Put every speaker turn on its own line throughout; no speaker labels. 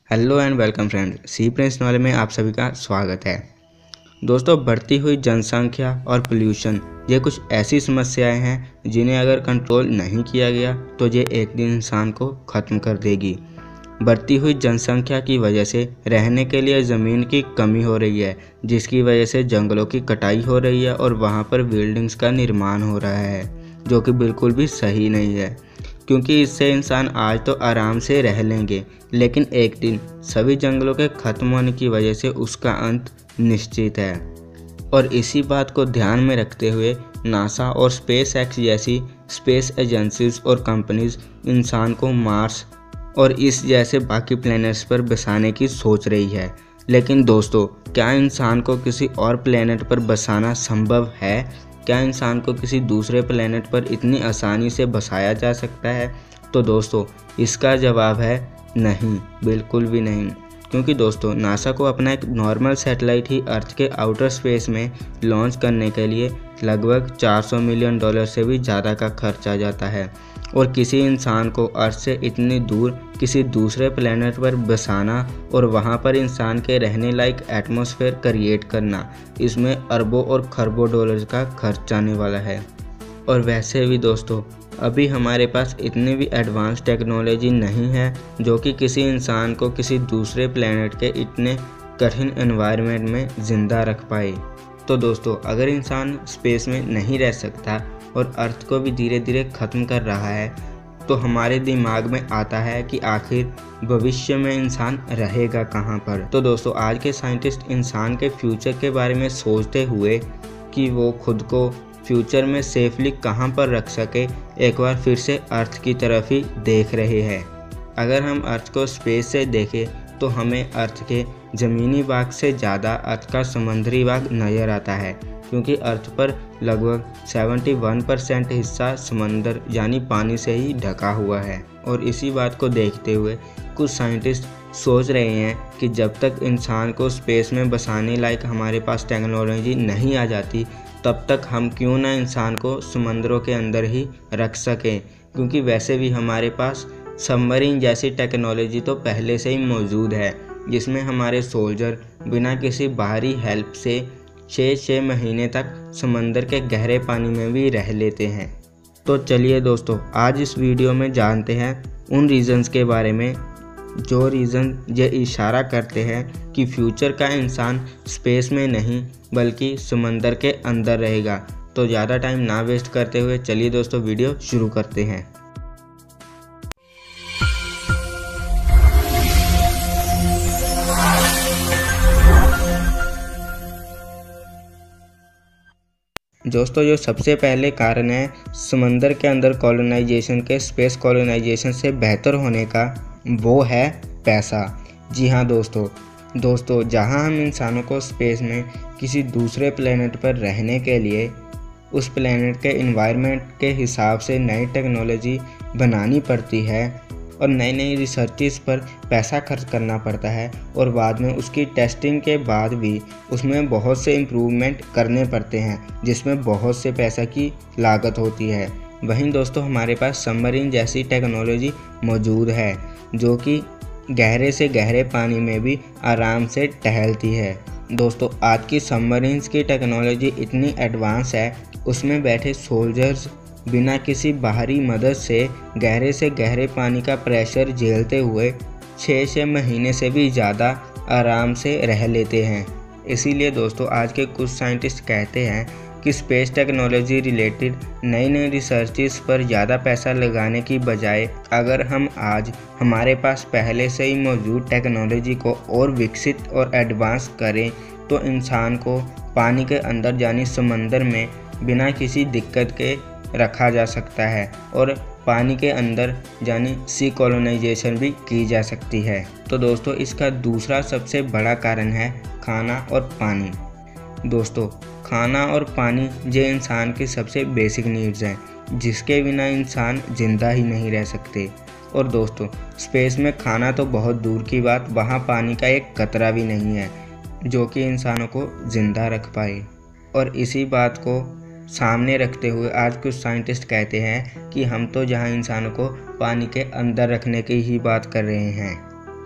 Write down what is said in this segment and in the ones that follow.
Hello and welcome friends, C prince knowledge में आप सभी का स्वागत है। दोस्तों, बढ़ती हुई जनसंख्या और पोल्यूशन ये कुछ ऐसी समस्याएं हैं जिन्हें अगर कंट्रोल नहीं किया गया तो ये एक दिन इंसान को ख़त्म कर देगी। बढ़ती हुई जनसंख्या की वजह से रहने के लिए ज़मीन की कमी हो रही है, जिसकी वजह से जंगलों की कटाई हो रही है और वहाँ पर बिल्डिंग्स का निर्माण हो रहा है, जो कि बिल्कुल भी सही नहीं है। क्योंकि इससे इंसान आज तो आराम से रह लेंगे, लेकिन एक दिन सभी जंगलों के ख़त्म होने की वजह से उसका अंत निश्चित है। और इसी बात को ध्यान में रखते हुए नासा और स्पेस एक्स जैसी स्पेस एजेंसीज और कंपनीज इंसान को मार्स और इस जैसे बाकी प्लैनेट्स पर बसाने की सोच रही है। लेकिन दोस्तों, क्या इंसान को किसी और प्लैनेट पर बसाना संभव है? क्या इंसान को किसी दूसरे प्लैनेट पर इतनी आसानी से बसाया जा सकता है? तो दोस्तों, इसका जवाब है नहीं, बिल्कुल भी नहीं। क्योंकि दोस्तों, नासा को अपना एक नॉर्मल सैटेलाइट ही अर्थ के आउटर स्पेस में लॉन्च करने के लिए लगभग $400 मिलियन से भी ज़्यादा का खर्च आ जाता है। और किसी इंसान को अर्थ से इतनी दूर किसी दूसरे प्लेनेट पर बसाना और वहाँ पर इंसान के रहने लायक एटमॉस्फेयर क्रिएट करना, इसमें अरबों और खरबों डॉलर्स का खर्च आने वाला है। और वैसे भी दोस्तों, अभी हमारे पास इतनी भी एडवांस टेक्नोलॉजी नहीं है जो कि किसी इंसान को किसी दूसरे प्लेनेट के इतने कठिन एनवायरनमेंट में ज़िंदा रख पाए। तो दोस्तों, अगर इंसान स्पेस में नहीं रह सकता और अर्थ को भी धीरे धीरे ख़त्म कर रहा है, तो हमारे दिमाग में आता है कि आखिर भविष्य में इंसान रहेगा कहाँ पर। तो दोस्तों, आज के साइंटिस्ट इंसान के फ्यूचर के बारे में सोचते हुए कि वो खुद को फ्यूचर में सेफली कहाँ पर रख सके, एक बार फिर से अर्थ की तरफ ही देख रहे हैं। अगर हम अर्थ को स्पेस से देखें तो हमें अर्थ के ज़मीनी भाग से ज़्यादा अर्थ का समुद्री भाग नज़र आता है, क्योंकि अर्थ पर लगभग 71% हिस्सा समंदर यानी पानी से ही ढका हुआ है। और इसी बात को देखते हुए कुछ साइंटिस्ट सोच रहे हैं कि जब तक इंसान को स्पेस में बसाने लायक हमारे पास टेक्नोलॉजी नहीं आ जाती, तब तक हम क्यों ना इंसान को समंदरों के अंदर ही रख सकें। क्योंकि वैसे भी हमारे पास सबमरीन जैसी टेक्नोलॉजी तो पहले से ही मौजूद है, जिसमें हमारे सोल्जर बिना किसी बाहरी हेल्प से 6 महीने तक समंदर के गहरे पानी में भी रह लेते हैं। तो चलिए दोस्तों, आज इस वीडियो में जानते हैं उन रीज़न्स के बारे में जो रीज़न ये इशारा करते हैं कि फ्यूचर का इंसान स्पेस में नहीं बल्कि समंदर के अंदर रहेगा। तो ज़्यादा टाइम ना वेस्ट करते हुए चलिए दोस्तों, वीडियो शुरू करते हैं। दोस्तों, जो सबसे पहले कारण है समंदर के अंदर कॉलोनाइजेशन के स्पेस कॉलोनाइजेशन से बेहतर होने का, वो है पैसा। जी हाँ दोस्तों, जहाँ हम इंसानों को स्पेस में किसी दूसरे प्लेनेट पर रहने के लिए उस प्लेनेट के एनवायरनमेंट के हिसाब से नई टेक्नोलॉजी बनानी पड़ती है और नई रिसर्चेस पर पैसा खर्च करना पड़ता है, और बाद में उसकी टेस्टिंग के बाद भी उसमें बहुत से इम्प्रूवमेंट करने पड़ते हैं, जिसमें बहुत से पैसा की लागत होती है। वहीं दोस्तों, हमारे पास सबमरीन जैसी टेक्नोलॉजी मौजूद है जो कि गहरे से गहरे पानी में भी आराम से टहलती है। दोस्तों, आज की सबमरीन्स की टेक्नोलॉजी इतनी एडवांस है, उसमें बैठे सोल्जर्स बिना किसी बाहरी मदद से गहरे पानी का प्रेशर झेलते हुए 6 महीने से भी ज़्यादा आराम से रह लेते हैं। इसीलिए दोस्तों, आज के कुछ साइंटिस्ट कहते हैं कि स्पेस टेक्नोलॉजी रिलेटेड नई रिसर्चेस पर ज़्यादा पैसा लगाने की बजाय अगर हम आज हमारे पास पहले से ही मौजूद टेक्नोलॉजी को और विकसित और एडवांस करें, तो इंसान को पानी के अंदर यानी समंदर में बिना किसी दिक्कत के रखा जा सकता है और पानी के अंदर यानी सी कॉलोनाइजेशन भी की जा सकती है। तो दोस्तों, इसका दूसरा सबसे बड़ा कारण है खाना और पानी। दोस्तों, खाना और पानी ये इंसान की सबसे बेसिक नीड्स हैं, जिसके बिना इंसान ज़िंदा ही नहीं रह सकते। और दोस्तों, स्पेस में खाना तो बहुत दूर की बात, वहाँ पानी का एक कतरा भी नहीं है जो कि इंसानों को ज़िंदा रख पाए। और इसी बात को सामने रखते हुए आज कुछ साइंटिस्ट कहते हैं कि हम तो जहां इंसानों को पानी के अंदर रखने की ही बात कर रहे हैं।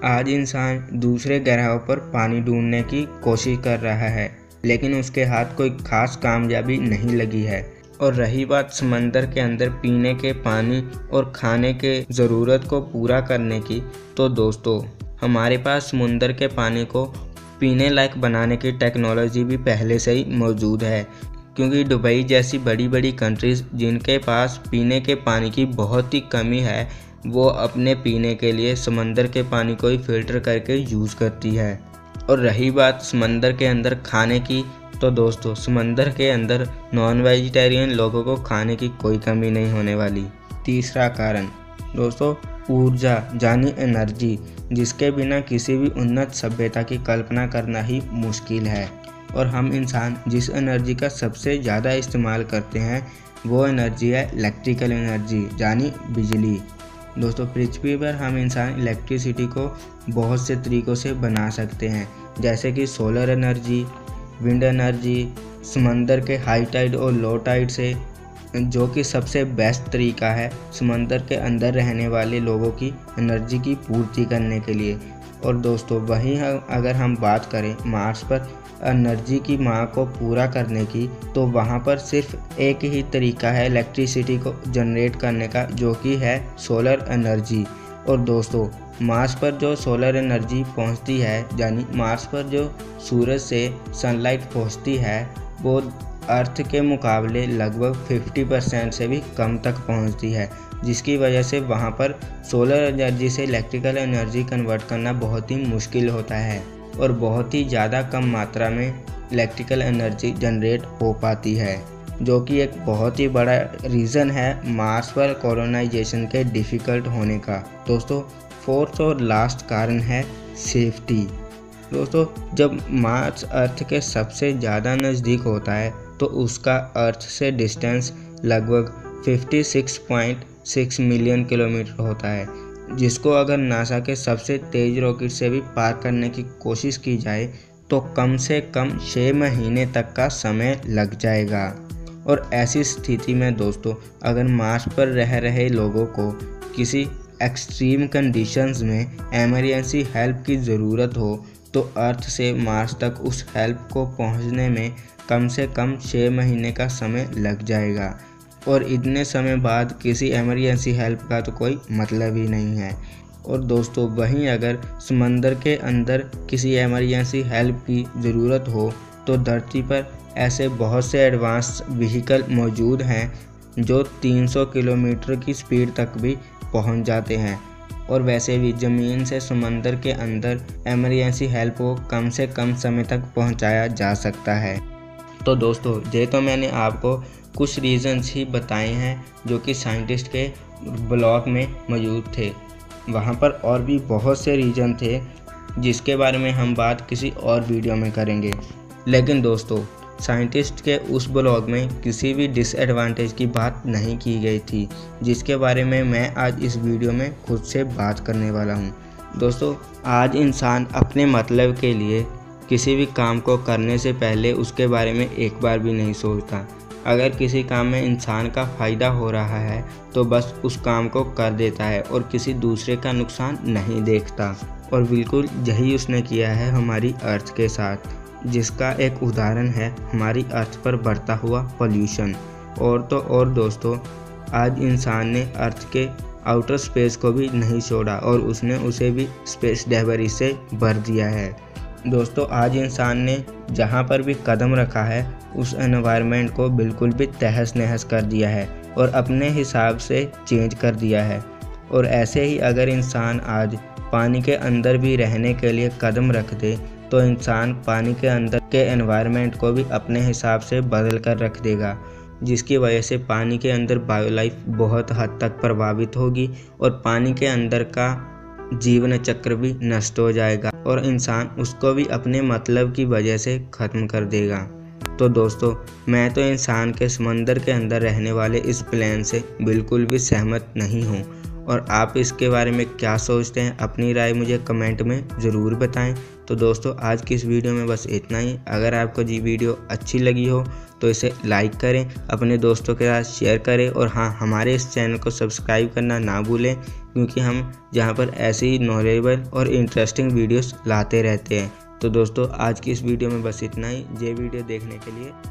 आज इंसान दूसरे ग्रहों पर पानी ढूंढने की कोशिश कर रहा है, लेकिन उसके हाथ कोई खास कामयाबी नहीं लगी है। और रही बात समंदर के अंदर पीने के पानी और खाने के ज़रूरत को पूरा करने की, तो दोस्तों हमारे पास समुंदर के पानी को पीने लायक बनाने की टेक्नोलॉजी भी पहले से ही मौजूद है, क्योंकि दुबई जैसी बड़ी बड़ी कंट्रीज़ जिनके पास पीने के पानी की बहुत ही कमी है, वो अपने पीने के लिए समंदर के पानी को ही फ़िल्टर करके यूज़ करती है। और रही बात समंदर के अंदर खाने की, तो दोस्तों समंदर के अंदर नॉन वेजिटेरियन लोगों को खाने की कोई कमी नहीं होने वाली। तीसरा कारण दोस्तों ऊर्जा यानी एनर्जी, जिसके बिना किसी भी उन्नत सभ्यता की कल्पना करना ही मुश्किल है। और हम इंसान जिस एनर्जी का सबसे ज़्यादा इस्तेमाल करते हैं वो एनर्जी है इलेक्ट्रिकल एनर्जी यानी बिजली। दोस्तों पृथ्वी पर हम इंसान इलेक्ट्रिसिटी को बहुत से तरीक़ों से बना सकते हैं, जैसे कि सोलर एनर्जी, विंड एनर्जी, समंदर के हाई टाइड और लो टाइड से, जो कि सबसे बेस्ट तरीका है समंदर के अंदर रहने वाले लोगों की एनर्जी की पूर्ति करने के लिए। और दोस्तों वहीं अगर हम बात करें मार्स पर एनर्जी की मांग को पूरा करने की, तो वहां पर सिर्फ एक ही तरीका है इलेक्ट्रिसिटी को जनरेट करने का, जो कि है सोलर एनर्जी। और दोस्तों मार्स पर जो सोलर एनर्जी पहुंचती है, यानी मार्स पर जो सूरज से सनलाइट पहुंचती है, वो अर्थ के मुकाबले लगभग 50% से भी कम तक पहुंचती है, जिसकी वजह से वहां पर सोलर एनर्जी से इलेक्ट्रिकल एनर्जी कन्वर्ट करना बहुत ही मुश्किल होता है और बहुत ही ज़्यादा कम मात्रा में इलेक्ट्रिकल एनर्जी जनरेट हो पाती है, जो कि एक बहुत ही बड़ा रीज़न है मार्स पर कॉलोनाइजेशन के डिफ़िकल्ट होने का। दोस्तों फोर्थ और लास्ट कारण है सेफ्टी। दोस्तों जब मार्स अर्थ के सबसे ज़्यादा नज़दीक होता है तो उसका अर्थ से डिस्टेंस लगभग 56.6 मिलियन किलोमीटर होता है, जिसको अगर नासा के सबसे तेज़ रॉकेट से भी पार करने की कोशिश की जाए तो कम से कम 6 महीने तक का समय लग जाएगा। और ऐसी स्थिति में दोस्तों अगर मार्स पर रह रहे लोगों को किसी एक्सट्रीम कंडीशंस में एमरजेंसी हेल्प की ज़रूरत हो, तो अर्थ से मार्स तक उस हेल्प को पहुंचने में कम से कम 6 महीने का समय लग जाएगा। और इतने समय बाद किसी इमरजेंसी हेल्प का तो कोई मतलब ही नहीं है। और दोस्तों वहीं अगर समंदर के अंदर किसी इमरजेंसी हेल्प की ज़रूरत हो, तो धरती पर ऐसे बहुत से एडवांस व्हीकल मौजूद हैं जो 300 किलोमीटर की स्पीड तक भी पहुंच जाते हैं। और वैसे भी ज़मीन से समंदर के अंदर इमरजेंसी हेल्प को कम से कम समय तक पहुंचाया जा सकता है। तो दोस्तों ये तो मैंने आपको कुछ रीज़न्स ही बताए हैं जो कि साइंटिस्ट के ब्लॉग में मौजूद थे। वहाँ पर और भी बहुत से रीज़न थे जिसके बारे में हम बात किसी और वीडियो में करेंगे। लेकिन दोस्तों साइंटिस्ट के उस ब्लॉग में किसी भी डिसएडवांटेज की बात नहीं की गई थी, जिसके बारे में मैं आज इस वीडियो में खुद से बात करने वाला हूँ। दोस्तों आज इंसान अपने मतलब के लिए किसी भी काम को करने से पहले उसके बारे में एक बार भी नहीं सोचता। अगर किसी काम में इंसान का फ़ायदा हो रहा है तो बस उस काम को कर देता है और किसी दूसरे का नुकसान नहीं देखता। और बिल्कुल यही उसने किया है हमारी अर्थ के साथ, जिसका एक उदाहरण है हमारी अर्थ पर बढ़ता हुआ पोल्यूशन। और तो और दोस्तों आज इंसान ने अर्थ के आउटर स्पेस को भी नहीं छोड़ा और उसने उसे भी स्पेस डेबरी से भर दिया है। दोस्तों आज इंसान ने जहाँ पर भी कदम रखा है उस एनवायरनमेंट को बिल्कुल भी तहस नहस कर दिया है और अपने हिसाब से चेंज कर दिया है। और ऐसे ही अगर इंसान आज पानी के अंदर भी रहने के लिए कदम रख दे तो इंसान पानी के अंदर के एनवायरनमेंट को भी अपने हिसाब से बदल कर रख देगा, जिसकी वजह से पानी के अंदर बायोलाइफ बहुत हद तक प्रभावित होगी और पानी के अंदर का जीवन चक्र भी नष्ट हो जाएगा और इंसान उसको भी अपने मतलब की वजह से ख़त्म कर देगा। तो दोस्तों मैं तो इंसान के समंदर के अंदर रहने वाले इस प्लान से बिल्कुल भी सहमत नहीं हूँ और आप इसके बारे में क्या सोचते हैं, अपनी राय मुझे कमेंट में ज़रूर बताएं। तो दोस्तों आज की इस वीडियो में बस इतना ही। अगर आपको ये वीडियो अच्छी लगी हो तो इसे लाइक करें, अपने दोस्तों के साथ शेयर करें और हाँ, हमारे इस चैनल को सब्सक्राइब करना ना भूलें, क्योंकि हम यहाँ पर ऐसे ही नॉलेजेबल और इंटरेस्टिंग वीडियोस लाते रहते हैं। तो दोस्तों आज की इस वीडियो में बस इतना ही। ये वीडियो देखने के लिए